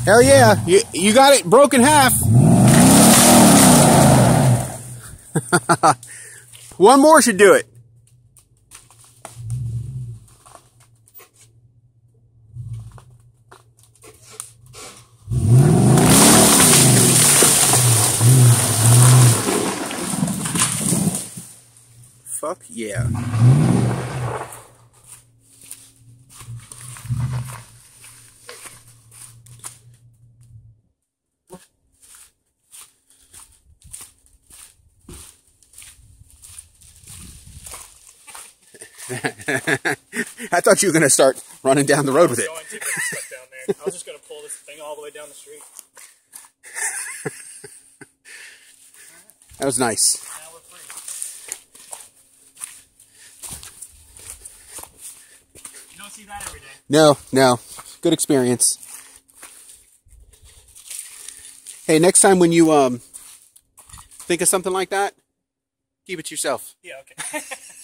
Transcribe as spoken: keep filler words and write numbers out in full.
Hell yeah, you, you got it broke in half. One more should do it. Fuck yeah. I thought you were going to start running down the road with it. Going to get stuck down there. I was just going to pull this thing all the way down the street. That was nice. Now we're free. You don't see that every day. No, no. Good experience. Hey, next time when you um think of something like that, keep it to yourself. Yeah, okay.